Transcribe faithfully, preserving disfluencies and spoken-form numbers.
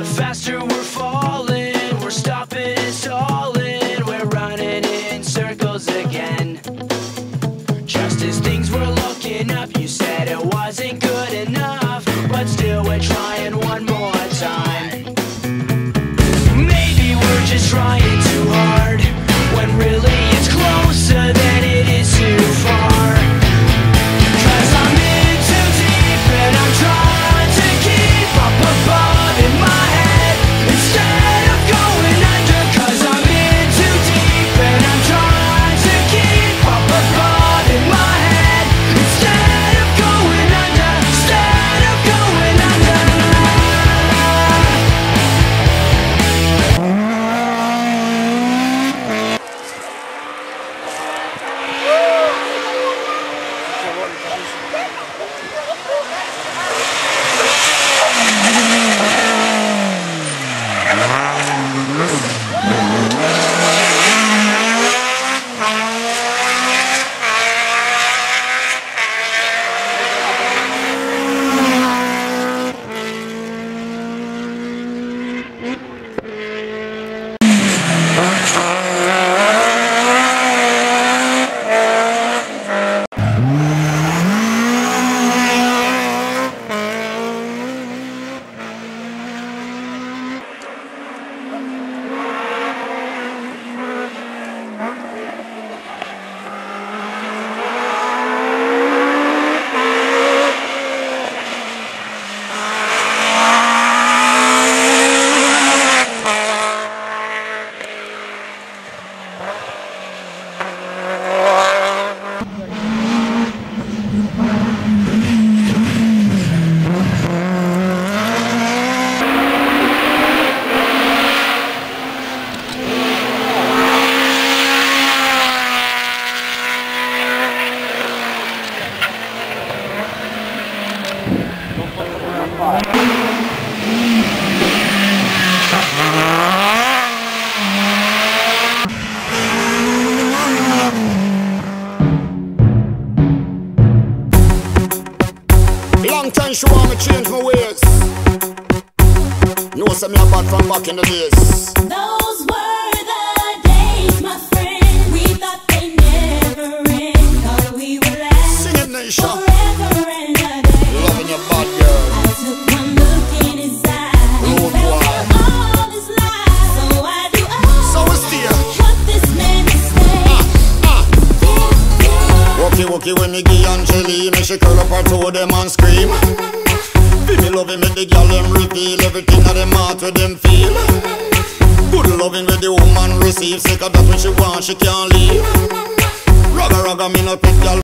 The faster we're falling, we're stopping and stalling, we're running in circles again. Just as things were looking up, you said it wasn't good enough, but still we're trying one more time. Maybe we're just trying too hard, when really it's closer than it is too far. Cause I'm in too deep and I'm trying to keep up above in my head instead of going under. Cause I'm in too deep and I'm trying to keep up above in my head instead of going under, instead of going under. Long time she want me change my ways. Know some me a bad from back in the days. Those were the days, my friend. We thought they never end. Thought we would last Sing it, Nisha. forever and a day. Loving your bad girl. I took one look in his eyes. Oh, Fell boy. for all his lies. So I do all So it's there. what this man is saying. Walkie walkie when me give Angelina, she curl up her toe them and scream. Feel me loving make the girl them reveal everything that them heart with them feel. Good loving with the woman receive, sick of that when she want she can't leave. Ragga ragga me no pick girl.